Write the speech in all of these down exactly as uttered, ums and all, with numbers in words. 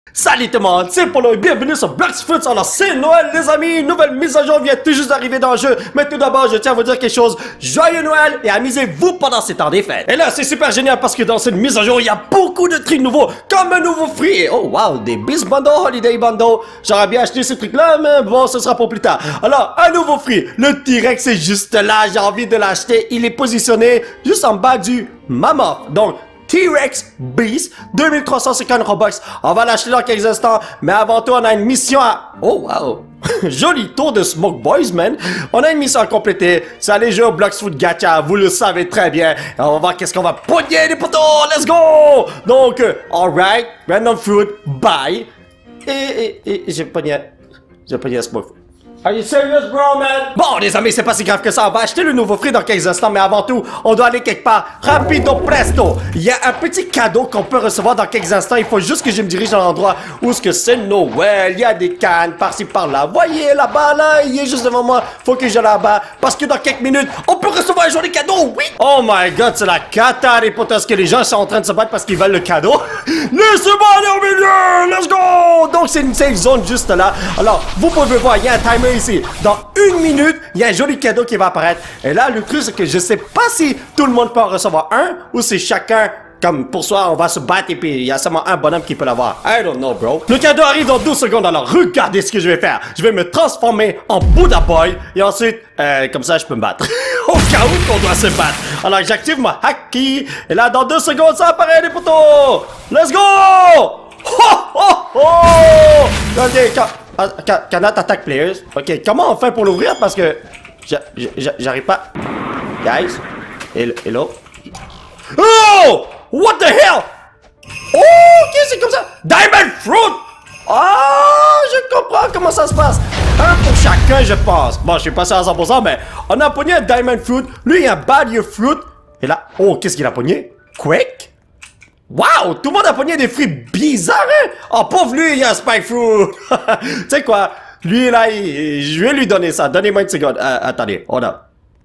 Salut tout le monde, c'est Polo et bienvenue sur Blox Fruits. Alors c'est Noël les amis, nouvelle mise à jour vient tout juste d'arriver dans le jeu. Mais tout d'abord je tiens à vous dire quelque chose, joyeux Noël et amusez-vous pendant ces temps des fêtes. Et là c'est super génial parce que dans cette mise à jour il y a beaucoup de trucs nouveaux, comme un nouveau fruit. Oh wow, des Beast Bundle, Holiday Bundle. J'aurais bien acheté ces trucs là mais bon ce sera pour plus tard. Alors un nouveau fruit, le T-Rex est juste là, j'ai envie de l'acheter. Il est positionné juste en bas du Mammoth. Donc T-Rex Beast, deux mille trois cent cinquante Robux. On va l'acheter dans quelques instants, mais avant tout, on a une mission à... Oh, wow! Joli tour de Smoke Boys, man! On a une mission à compléter. C'est aller jouer au Blox Fruit Gacha, vous le savez très bien. On va voir qu'est-ce qu'on va pogner, les potos! Let's go! Donc, euh, alright, Random Fruit, bye. Et, et, et, j'ai pogné... J'ai pogné Smoke Fruit. Are you serious, bro, man? Bon, les amis, c'est pas si grave que ça. On va acheter le nouveau fruit dans quelques instants, mais avant tout, on doit aller quelque part. Rapido presto! Il y a un petit cadeau qu'on peut recevoir dans quelques instants. Il faut juste que je me dirige dans l'endroit où ce que c'est Noël. Il y a des cannes par-ci par-là. Voyez, là-bas, là, il est juste devant moi. Faut que j'aille là-bas, parce que dans quelques minutes, on peut recevoir un joli cadeau, oui! Oh my god, c'est la cata, les potes. Est-ce que les gens sont en train de se battre parce qu'ils veulent le cadeau? Laissez-moi aller au milieu! Let's go! Donc, c'est une safe zone juste là. Alors, vous pouvez voir, il y a un timer ici. Dans une minute, il y a un joli cadeau qui va apparaître. Et là, le truc, c'est que je sais pas si tout le monde peut en recevoir un ou c'est chacun, comme pour soi, on va se battre et puis il y a seulement un bonhomme qui peut l'avoir. I don't know, bro. Le cadeau arrive dans douze secondes, alors regardez ce que je vais faire. Je vais me transformer en Buddha Boy et ensuite, euh, comme ça, je peux me battre. Au cas où qu'on doit se battre. Alors, j'active ma haki et là, dans deux secondes, ça apparaît, les potos. Let's go! Ho, ho, ho! Regardez, quand... Ah, cannot attack players. Ok, comment on fait pour l'ouvrir? Parce que j'arrive pas. Guys. Hello. Oh! What the hell? Oh, ok, c'est comme ça. Diamond Fruit! Oh, je comprends comment ça se passe. Un pour chacun, je pense. Bon, je suis passé à cent pour cent, mais on a pogné un Diamond Fruit. Lui, il y a un Bad Fruit. Et là, oh, qu'est-ce qu'il a pogné? Quake? Wow! Tout le monde a pogné des fruits bizarres, hein? Oh, pauvre lui, il y a un Spike Fruit! Tu sais quoi? Lui, là, il, je vais lui donner ça. Donnez-moi une seconde. Euh, attendez, hold up.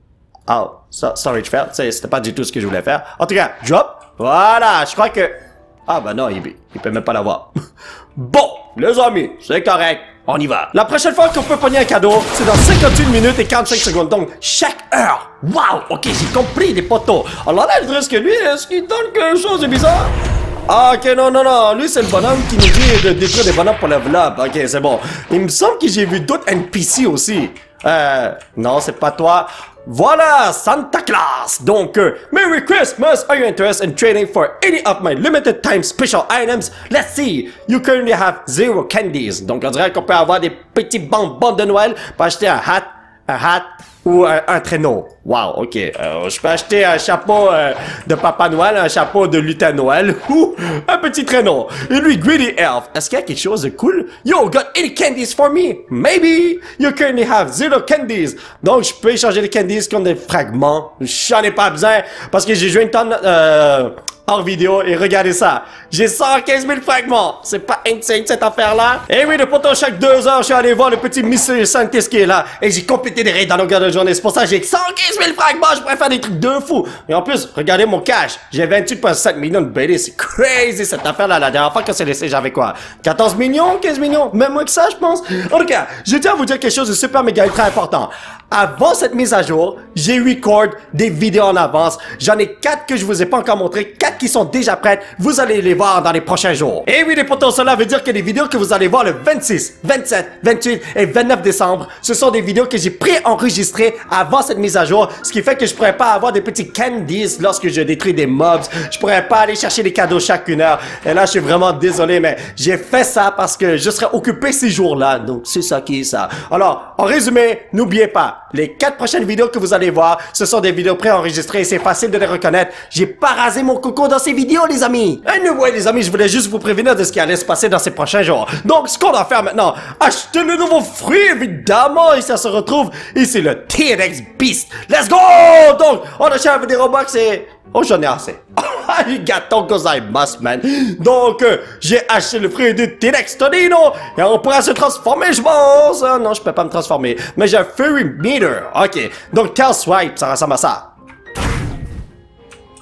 Oh, so, sorry, je fais. C'était pas du tout ce que je voulais faire. En tout cas, drop. Voilà, je crois que... Ah, bah non, il, il peut même pas l'avoir. Bon, les amis, c'est correct. On y va. La prochaine fois qu'on peut pogner un cadeau, c'est dans cinquante-une minutes et quarante-cinq secondes. Donc, chaque heure. Wow! Ok, j'ai compris, les potos. Alors là, le truc que lui, est-ce qu'il donne quelque chose de bizarre? Ah, ok, non, non, non. Lui, c'est le bonhomme qui nous dit de détruire des bonhommes pour level up. Ok, c'est bon. Il me semble que j'ai vu d'autres N P C aussi. Euh, non, c'est pas toi. Voilà, Santa Claus! Donc, euh, Merry Christmas! Are you interested in trading for any of my limited time special items? Let's see! You currently have zero candies. Donc, on dirait qu'on peut avoir des petits bonbons de Noël pour acheter un hat, un hat ou un, un traîneau. Wow, ok. Euh, je peux acheter un chapeau euh, de Papa Noël, un chapeau de lutin Noël ou un petit traîneau. Et lui, Greedy Elf. Est-ce qu'il y a quelque chose de cool? Yo, got any candies for me? Maybe. You currently have zero candies. Donc, je peux échanger les candies contre des fragments. J'en ai pas besoin parce que j'ai joué une tonne euh, hors vidéo et regardez ça. J'ai cent quinze mille fragments. C'est pas insane cette affaire-là? Et oui, de pourtant, chaque deux heures, je suis allé voir le petit Mister Scientist qui est là et j'ai complété des raids dans longueur de journée. C'est pour ça que j'ai cent quinze mille fragments. Je pourrais faire des trucs de fou. Et en plus, regardez mon cash. J'ai vingt-huit virgule sept millions de B D. C'est crazy cette affaire-là. La dernière fois qu'on s'est laissé, j'avais quoi? quatorze millions? quinze millions? Même moins que ça, je pense. En tout cas, je tiens à vous dire quelque chose de super méga très important. Avant cette mise à jour, j'ai record des vidéos en avance. J'en ai quatre que je vous ai pas encore montré, quatre qui sont déjà prêtes. Vous allez les voir dans les prochains jours. Et oui, les potos, cela veut dire que les vidéos que vous allez voir le vingt-six, vingt-sept, vingt-huit et vingt-neuf décembre, ce sont des vidéos que j'ai pré-enregistrées avant cette mise à jour, ce qui fait que je pourrais pas avoir des petits candies lorsque je détruis des mobs. Je pourrais pas aller chercher les cadeaux chaque une heure. Et là, je suis vraiment désolé, mais j'ai fait ça parce que je serais occupé ces jours-là. Donc, c'est ça qui est ça. Alors, en résumé, n'oubliez pas, les quatre prochaines vidéos que vous allez voir, ce sont des vidéos préenregistrées et c'est facile de les reconnaître. J'ai pas rasé mon coco dans ces vidéos, les amis. Anyway, les amis, je voulais juste vous prévenir de ce qui allait se passer dans ces prochains jours. Donc, ce qu'on va faire maintenant, acheter le nouveau fruit, évidemment, et ça se retrouve ici, le T-Rex Beast. Let's go! Donc, on achète des Robux et... Oh, j'en ai assez. Arigato gozaimasu, man. Donc, euh, j'ai acheté le fruit du T-Rex Tonino et on pourra se transformer, je pense. Ah, non, je peux pas me transformer. Mais j'ai un Fury Meter. Ok. Donc, Tail Swipe, ça ressemble à ça.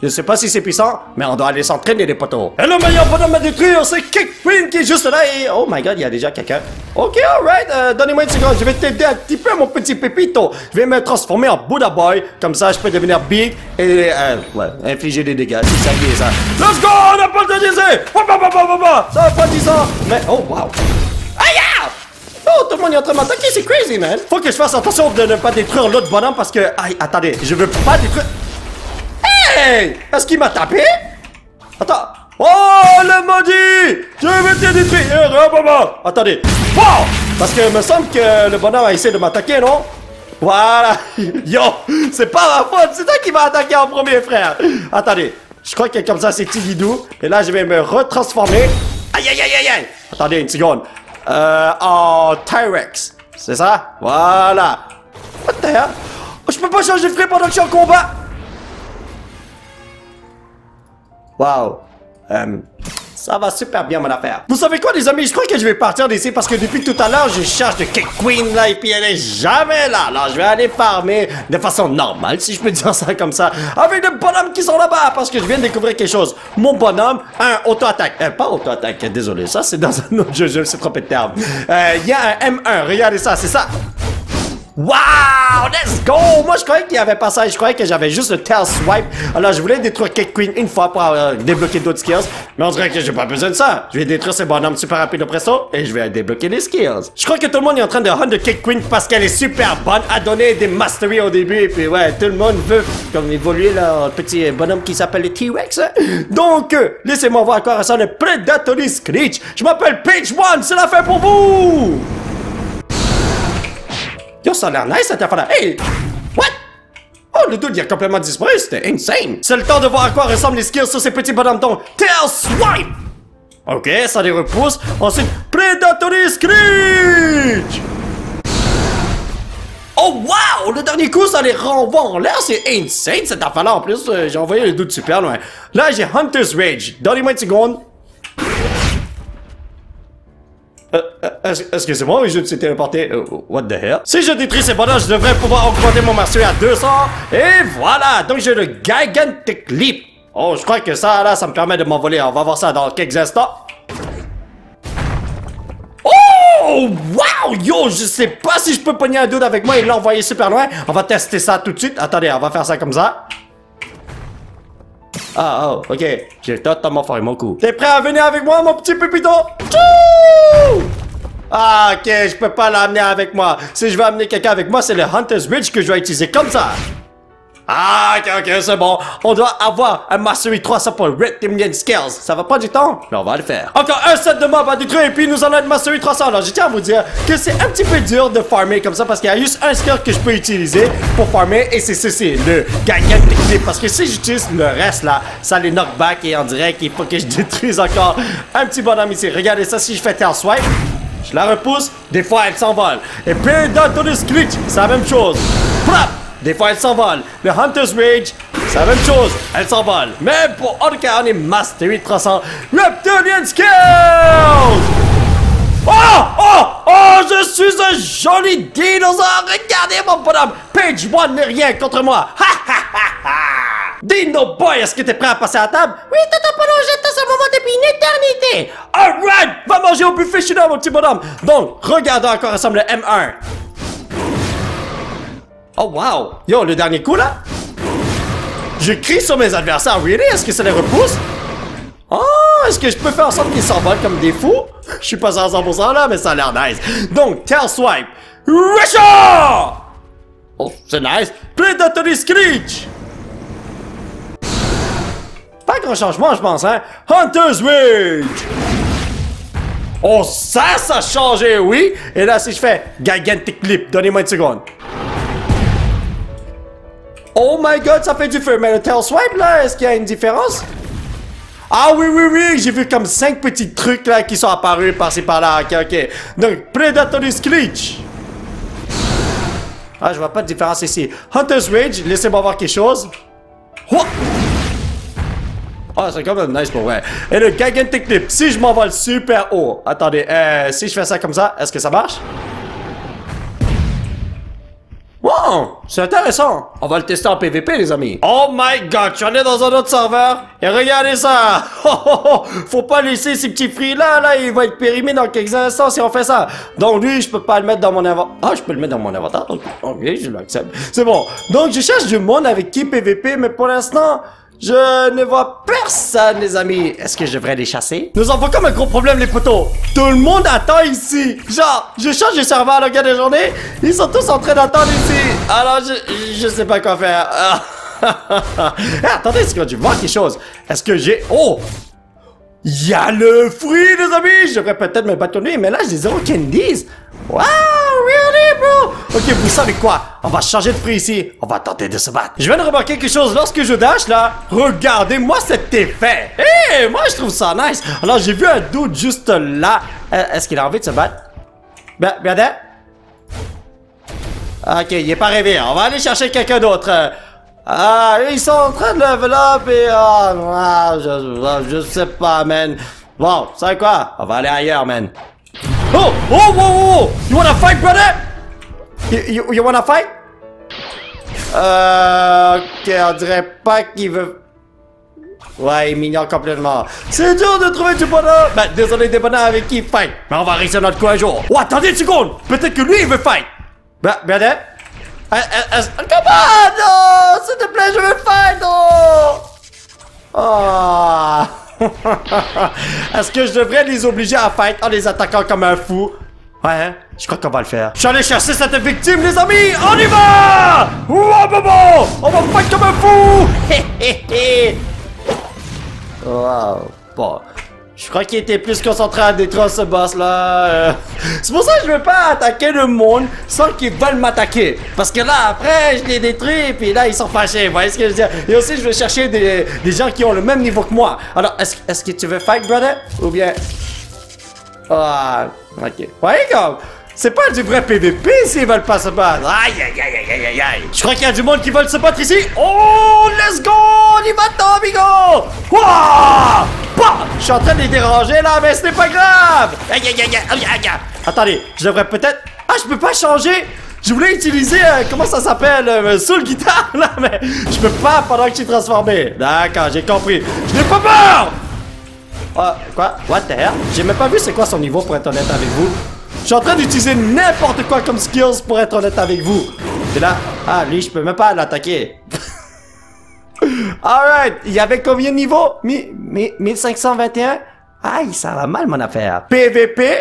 Je sais pas si c'est puissant, mais on doit aller s'entraîner les potos. Et le meilleur bonhomme à détruire, c'est Kick Queen qui est juste là et... Oh my god, il y a déjà quelqu'un. Ok, alright, euh, donnez-moi une seconde, je vais t'aider un petit peu mon petit pépito. Je vais me transformer en Buddha Boy, comme ça je peux devenir big et... Euh, ouais, infliger des dégâts, c'est ça qui est ça. Let's go, on a pas le temps de niaiser. Ça va pas dix ans, mais... Oh wow. Aïe! Oh, tout le monde est en train de m'attaquer, c'est crazy, man. Faut que je fasse attention de ne pas détruire l'autre bonhomme parce que... Aïe, attendez, je veux pas détruire... Hey! Est-ce qu'il m'a tapé? Attends. Oh, le maudit! Je vais te détruire! Attendez. Wow! Parce que me semble que le bonhomme a essayé de m'attaquer, non? Voilà. Yo! C'est pas ma faute, c'est toi qui m'as attaqué en premier, frère. Attendez. Je crois que comme ça, c'est Tigidou. Et là, je vais me retransformer. Aïe, aïe, aïe, aïe, aïe! Attendez une seconde. Euh, en T-Rex. C'est ça? Voilà. What the hell? Oh, je peux pas changer de frais pendant que je suis en combat. Wow. Euh, ça va super bien mon affaire. Vous savez quoi les amis, je crois que je vais partir d'ici parce que depuis tout à l'heure je cherche de Kick Queen là et puis elle est jamais là. Alors je vais aller farmer de façon normale si je peux dire ça comme ça avec des bonhommes qui sont là-bas parce que je viens de découvrir quelque chose. Mon bonhomme a un auto-attaque. Euh, pas auto-attaque, désolé, ça c'est dans un autre jeu, je me suis trompé de terme. Euh, il y a un M un, regardez ça, c'est ça. Wow, let's go! Moi, je croyais qu'il y avait pas ça. Je croyais que j'avais juste le tail swipe. Alors, je voulais détruire Kick Queen une fois pour euh, débloquer d'autres skills. Mais on dirait que j'ai pas besoin de ça. Je vais détruire ces bonhommes super rapides au presto et je vais débloquer les skills. Je crois que tout le monde est en train de hunt de Kick Queen parce qu'elle est super bonne à donner des masteries au début. Et puis, ouais, tout le monde veut comme évoluer leur petit bonhomme qui s'appelle le T-Rex. Donc, euh, laissez-moi voir à quoi ressemble le Predatory Screech. Je m'appelle Page One, c'est la fin pour vous! Yo, ça a l'air nice cette affaire-là. Hey! What? Oh, le dude, il a complètement disparu. C'était insane. C'est le temps de voir à quoi ressemblent les skills sur ces petits bonhommes. Donc, Tail Swipe! Ok, ça les repousse. Ensuite, Predatory Screech! Oh, wow! Le dernier coup, ça les renvoie en l'air. C'est insane cette affaire-là. En plus, euh, j'ai envoyé le dude super loin. Là, j'ai Hunter's Rage. Donnez-moi une seconde. Euh, Est-ce que c'est moi ou je me suis téléporté? Uh, what the hell? Si je détruis ces bonhommes, je devrais pouvoir augmenter mon mastery à deux cents. Et voilà! Donc j'ai le Gigantic Leap. Oh, je crois que ça, là, ça me permet de m'envoler. On va voir ça dans quelques instants. Oh! Wow! Yo, je sais pas si je peux pogner un dude avec moi et l'envoyer super loin. On va tester ça tout de suite. Attendez, on va faire ça comme ça. Ah, oh, ok. J'ai totalement foiré mon coup. T'es prêt à venir avec moi, mon petit pépito? Tchou! Ah, ok, je peux pas l'amener avec moi. Si je veux amener quelqu'un avec moi, c'est le Hunter's Ridge que je vais utiliser comme ça. Ah, ok, ok, c'est bon. On doit avoir un Mastery trois cents pour Reptilian Skills. Ça va prendre du temps, mais on va le faire. Encore un set de mobs à détruire et puis nous allons être Mastery trois cents. Alors, je tiens à vous dire que c'est un petit peu dur de farmer comme ça parce qu'il y a juste un skill que je peux utiliser pour farmer et c'est ceci, le Gigantic Leap. Parce que si j'utilise le reste là, ça les knock back et on dirait qu'il faut que je détruise encore un petit bonhomme ici. Regardez ça, si je fais tail swipe, je la repousse, des fois elle s'envole. Et Predatory Screech, c'est la même chose. Plap! Des fois, elle s'envole. Le Hunter's Rage, c'est la même chose. Elle s'envole. Mais pour en tout cas, on est Mastery trois cents. Reptilian Skills! Oh! Oh! Oh! Je suis un joli dinosaure! Regardez mon bonhomme! Page One n'est rien contre moi! Ha ha ha ha! Dino Boy, est-ce que t'es prêt à passer à la table? Oui, t'as pas longé, t'as ce moment depuis une éternité! Alright! Va manger au buffet chinois, mon petit bonhomme! Donc, regardons à quoi ressemble le M un. Oh wow! Yo, le dernier coup là? Je crie sur mes adversaires, really? Est-ce que ça les repousse? Oh, est-ce que je peux faire en sorte qu'ils s'envolent comme des fous? Je suis pas à cent pour cent là, mais ça a l'air nice. Donc, Tail Swipe. Rusha! Oh, c'est nice. Predatory Screech. Pas grand changement, je pense, hein? Hunter's Rage. Oh, ça, ça a changé, oui. Et là, si je fais Gigantic Leap, donnez-moi une seconde. Oh my god, ça fait du feu. Mais le tail swipe là, est-ce qu'il y a une différence? Ah oui, oui, oui, j'ai vu comme cinq petits trucs là qui sont apparus par-ci par-là. Ok, ok. Donc, Predatory Screech. Ah, je vois pas de différence ici. Hunter's Rage, laissez-moi voir quelque chose. Oh, oh c'est quand même nice pour vrai. Et le Gigantic Leap, si je m'envole super haut. Attendez, euh, si je fais ça comme ça, est-ce que ça marche? Wow, c'est intéressant. On va le tester en P V P, les amis. Oh my god, je suis allé dans un autre serveur. Et regardez ça. Oh, oh, oh. Faut pas laisser ces petits fruits-là, là. Il va être périmé dans quelques instants si on fait ça. Donc lui, je peux pas le mettre dans mon inventaire. Ah, je peux le mettre dans mon inventaire. Ok, okay, je l'accepte. C'est bon. Donc je cherche du monde avec qui P V P, mais pour l'instant... je ne vois personne, les amis. Est-ce que je devrais les chasser? Nous avons comme un gros problème, les potos. Tout le monde attend ici. Genre, je change de serveur à la de journée. Ils sont tous en train d'attendre ici. Alors, je, je sais pas quoi faire. Hey, attendez, est-ce que je vois quelque chose? Est-ce que j'ai... Oh! Il y a le fruit, les amis. Je devrais peut-être me bâtonner, mais là, j'ai zéro candies. Wow, really, bro? Ok, vous savez quoi? On va changer de fruit ici. On va tenter de se battre. Je viens de remarquer quelque chose. Lorsque je dash, là, regardez-moi cet effet. Hé, hey, moi, je trouve ça nice. Alors, j'ai vu un dude juste là. Est-ce qu'il a envie de se battre? Ben, regardez. Ok, il est pas rêvé. On va aller chercher quelqu'un d'autre. Ah, ils sont en train de level up et... Oh, ah, je, je sais pas, man. Bon, vous savez quoi? On va aller ailleurs, man. Oh! Oh! Oh! Oh! You wanna fight, brother? You, you, you wanna fight? Euh... Ok, on dirait pas qu'il veut... Ouais, il m'ignore complètement. C'est dur de trouver du bonheur. Ben, désolé des bonheurs avec qui il fight. Mais on va réussir notre coup un jour. Oh, attendez une seconde. Peut-être que lui, il veut fight. Ben, brother? Come on, non! S'il te plaît, je veux fight, non! Oh! Est-ce que je devrais les obliger à fight en les attaquant comme un fou? Ouais, hein? Je crois qu'on va le faire. Je suis allé chercher cette victime, les amis! On y va! Wow, bobo! On va fight comme un fou! Hé, hé, hé! Wow. Bon. Je crois qu'il était plus concentré à détruire ce boss-là. Euh... C'est pour ça que je veux pas attaquer le monde sans qu'ils veulent m'attaquer. Parce que là, après, je les détruis, puis là, ils sont fâchés. Vous voyez ce que je veux dire? Et aussi, je veux chercher des, des gens qui ont le même niveau que moi. Alors, est-ce est-ce que tu veux fight, brother? Ou bien... Ah, ok. Ouais, comme... C'est pas du vrai P V P s'ils veulent pas se battre. Aïe, aïe, aïe, aïe, aïe, aïe. Je crois qu'il y a du monde qui veulent se battre ici. Oh, let's go! On y va, amigo! Wouah! Bah! Je suis en train de les déranger là, mais ce n'est pas grave! Aïe, aïe, aïe, aïe, aïe, aïe. Attendez, je devrais peut-être... Ah, je peux pas changer! Je voulais utiliser, euh, comment ça s'appelle, euh, Soul Guitar, là, mais je peux pas pendant que je suis transformé. D'accord, j'ai compris. Je n'ai pas peur! Ah, quoi? What the hell? J'ai même pas vu c'est quoi son niveau, pour être honnête avec vous. Je suis en train d'utiliser n'importe quoi comme skills pour être honnête avec vous. Et là, ah, lui, je peux même pas l'attaquer. Alright, il y avait combien de niveaux? mille cinq cent vingt et un? Aïe, ça va mal mon affaire. P V P?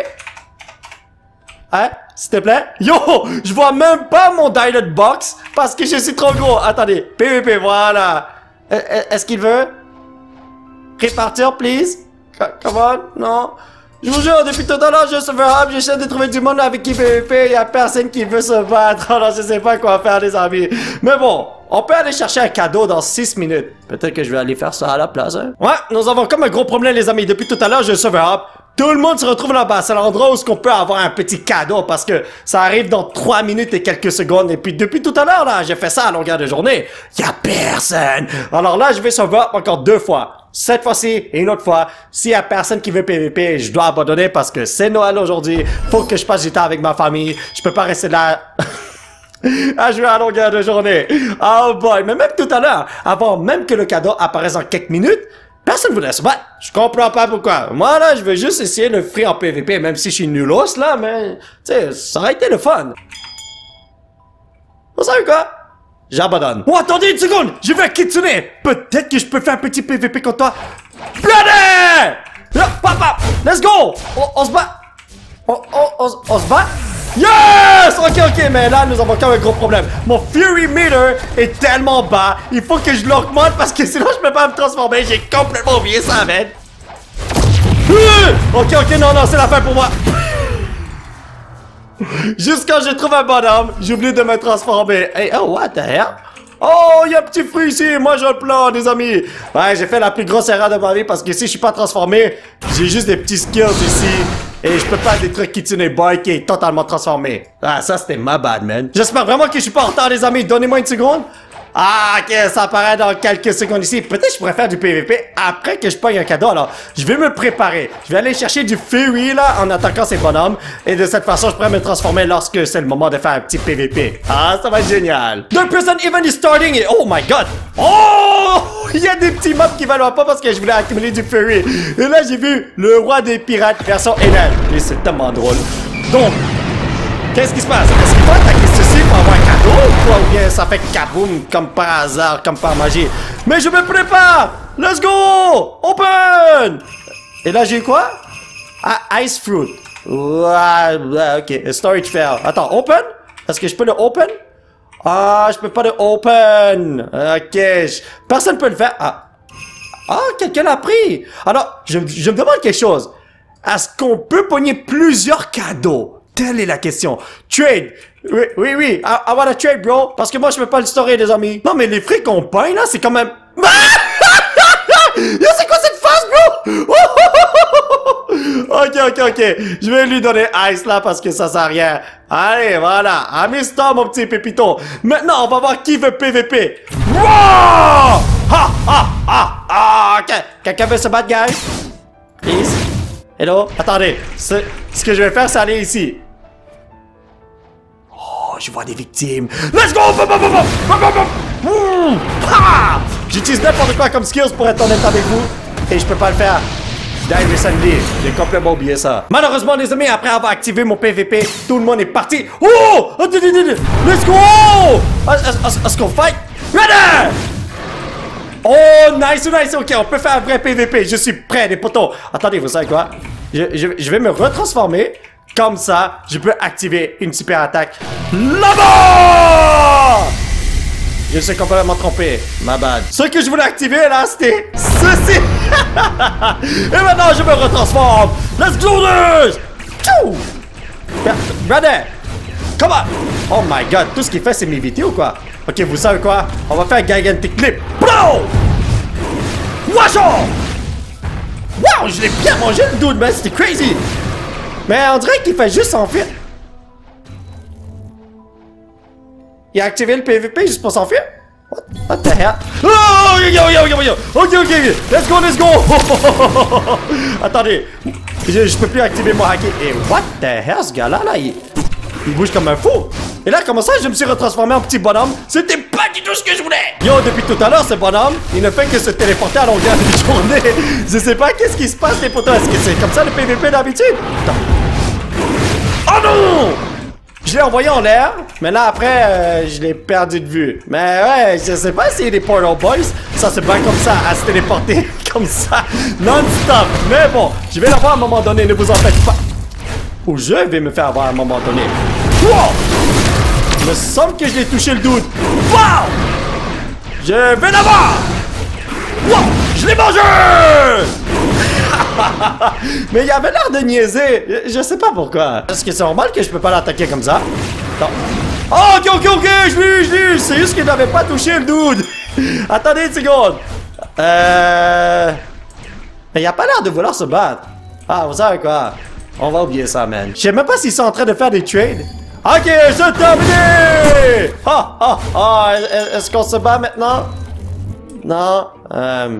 Hein? S'il te plaît? Yo! Je vois même pas mon Dialog Box parce que je suis trop gros. Attendez, P V P, voilà. Est-ce qu'il veut? Répartir, please? Come on? Non? Je vous jure, depuis tout à l'heure, je suis hub, j'essaie de trouver du monde avec qui P V P, il y a personne qui veut se battre, alors je sais pas quoi faire, les amis. Mais bon, on peut aller chercher un cadeau dans six minutes. Peut-être que je vais aller faire ça à la place, hein. Ouais, nous avons comme un gros problème, les amis. Depuis tout à l'heure, je suis hub. Tout le monde se retrouve là-bas. C'est l'endroit où on peut avoir un petit cadeau parce que ça arrive dans trois minutes et quelques secondes. Et puis depuis tout à l'heure, là, j'ai fait ça à longueur de journée. Y a personne. Alors là, je vais sauver encore deux fois. Cette fois-ci et une autre fois, s'il y a personne qui veut P V P, je dois abandonner parce que c'est Noël aujourd'hui. Faut que je passe du temps avec ma famille. Je peux pas rester là à jouer à longueur de journée. Oh boy. Mais même tout à l'heure, avant même que le cadeau apparaisse en quelques minutes, personne voulait se battre. Je comprends pas pourquoi. Moi, là, je veux juste essayer le free en P V P, même si je suis nulos, là, mais... Tu sais, ça aurait été le fun. Vous savez quoi? J'abandonne. Oh, attendez une seconde! Je vais à Kitsune! Peut-être que je peux faire un petit P V P contre toi. Bloody! Là, papa! Let's go! On, on se bat! On, on, on, on se bat? Yes! Ok, ok, mais là, nous avons quand même un gros problème. Mon Fury Meter est tellement bas, il faut que je l'augmente parce que sinon je peux pas me transformer. J'ai complètement oublié ça, man. Ok, ok, non, non, c'est la fin pour moi. Juste quand je trouve un bonhomme, j'oublie de me transformer. Hey, oh, what the hell? Oh, il y a un petit fruit ici. Moi, j'ai le plan, les amis. Ouais, j'ai fait la plus grosse erreur de ma vie parce que si je suis pas transformé, j'ai juste des petits skills ici. Et je peux pas détruire Kitsune Boy qui est totalement transformé. Ah, ça, c'était ma bad, man. J'espère vraiment que je suis pas en retard, les amis. Donnez-moi une seconde. Ah, ok, ça apparaît dans quelques secondes ici. Peut-être que je pourrais faire du P V P après que je pogne un cadeau. Alors, je vais me préparer. Je vais aller chercher du Fury, là, en attaquant ces bonhommes. Et de cette façon, je pourrais me transformer lorsque c'est le moment de faire un petit P V P. Ah, ça va être génial. The present event is starting. Et oh my god. Oh! Il y a des petits mobs qui valent pas parce que je voulais accumuler du Fury. Et là, j'ai vu le roi des pirates version Enel. Et c'est tellement drôle. Donc, qu'est-ce qui se passe? Est-ce qu'il faut attaquer ceci pour avoir un cadeau ou quoi? Ou bien ça fait kaboum comme par hasard, comme par magie? Mais je me prépare! Let's go! Open! Et là, j'ai eu quoi? Ah, Ice Fruit. Ouais, ouais, ok. Storage fail. Attends, open? Est-ce que je peux le open? Ah, je peux pas le open. Ok. Je... Personne peut le faire. Ah, ah quelqu'un l'a pris. Alors, je, je me demande quelque chose. Est-ce qu'on peut pogner plusieurs cadeaux? Telle est la question. Trade. Oui, oui, oui. I, I wanna trade, bro. Parce que moi, je peux pas le storer, les amis. Non, mais les frics qu'on pogne, là, c'est quand même... Yo, c'est quoi cette face, bro? Ok, ok, ok. Je vais lui donner Ice, là, parce que ça sert à rien. Allez, voilà. Amuse-toi, mon petit pépito. Maintenant, on va voir qui veut P V P. Wow! Ha, ha, ha, ha. Ok. Quelqu'un veut se battre, guys? Please? Hello? Attendez. Ce, ce que je vais faire, c'est aller ici. Oh, je vois des victimes. Let's go! Mmh. J'utilise n'importe quoi comme skills pour être honnête avec vous. Et je peux pas le faire. Die recently. J'ai complètement oublié ça. Malheureusement, les amis, après avoir activé mon P V P, tout le monde est parti. Oh! Let's go! Est-ce qu'on fight? Ready! Oh, nice, nice. Ok, on peut faire un vrai P V P. Je suis prêt, les potos. Attendez, vous savez quoi? Je, je, je vais me retransformer. Comme ça, je peux activer une super attaque. Là-bas! Je suis complètement trompé. Ma bad. Ce que je voulais activer, là, c'était ceci. Et maintenant, je me retransforme. Let's do this! Tchou! Ready? Come on! Oh my god, tout ce qu'il fait, c'est m'éviter ou quoi? Ok, vous savez quoi? On va faire un gigantic clip. Bro! Watch out! Wow, je l'ai bien mangé le dude, man. C'était crazy. Mais on dirait qu'il fait juste s'enfuir. Il a activé le P V P juste pour s'enfuir? What? What the hell? Oh, yo, yo, yo, yo, yo. Ok, ok, let's go, let's go. Attendez. Je, je peux plus activer mon hacker. Et what the hell, ce gars-là, là, il, il bouge comme un fou. Et là, comment ça, je me suis retransformé en petit bonhomme? C'était pas du tout ce que je voulais! Yo, depuis tout à l'heure, ce bonhomme, il ne fait que se téléporter à longueur de journée. Je sais pas qu'est-ce qui se passe, les potos. Est-ce que c'est comme ça le P V P d'habitude? Oh non! Je l'ai envoyé en l'air, mais là, après, euh, je l'ai perdu de vue. Mais ouais, je sais pas si les Portal Boys, ça se bat comme ça, à se téléporter comme ça, non-stop. Mais bon, je vais l'avoir à un moment donné, ne vous en faites pas. Ou je vais me faire avoir à un moment donné. Wow! Il me semble que je l'ai touché le dude. Wow! Je vais l'avoir! Wow! Je l'ai mangé! Mais il avait l'air de niaiser. Je, je sais pas pourquoi. Est-ce que c'est normal que je peux pas l'attaquer comme ça? Non. Oh, ok, ok, ok! Je l'ai eu, je l'ai eu! C'est juste qu'il n'avait pas touché le dude! Attendez une seconde! Euh... Mais il a pas l'air de vouloir se battre. Ah, vous savez quoi? On va oublier ça, man. Je sais même pas s'ils sont en train de faire des trades. Ok, c'est terminé! Ah, ah, ah, est-ce qu'on se bat maintenant? Non. Euh...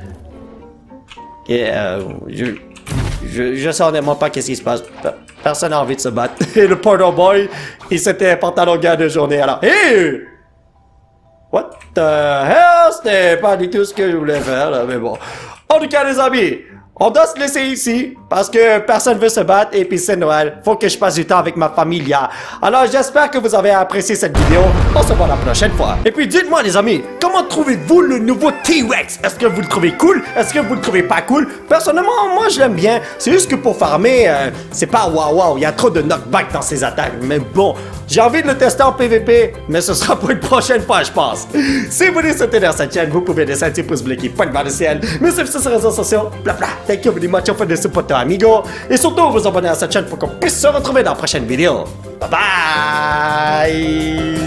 Et euh, je, je, je sais honnêtement pas qu'est-ce qui se passe. Personne n'a envie de se battre. Et le Portal Boy, il s'était porté à longueur de journée. Alors, hey! What the hell? C'était pas du tout ce que je voulais faire, là, mais bon. En tout cas, les amis, on doit se laisser ici parce que personne veut se battre et puis c'est Noël. Faut que je passe du temps avec ma famille. Alors j'espère que vous avez apprécié cette vidéo. On se voit la prochaine fois. Et puis dites-moi les amis, comment trouvez-vous le nouveau T-Rex? Est-ce que vous le trouvez cool? Est-ce que vous le trouvez pas cool? Personnellement, moi je l'aime bien. C'est juste que pour farmer, euh, c'est pas waouh waouh. Il y a trop de knockback dans ses attaques. Mais bon, j'ai envie de le tester en P V P. Mais ce sera pour une prochaine fois je pense. Si vous voulez soutenir cette chaîne, vous pouvez laisser un petit pouce bleu qui pointe vers le ciel. Mais c'est sur les réseaux sociaux. Bla bla. Thank you very much for the support, amigo. Et surtout, vous abonner à cette chaîne pour qu'on puisse se retrouver dans la prochaine vidéo. Bye bye!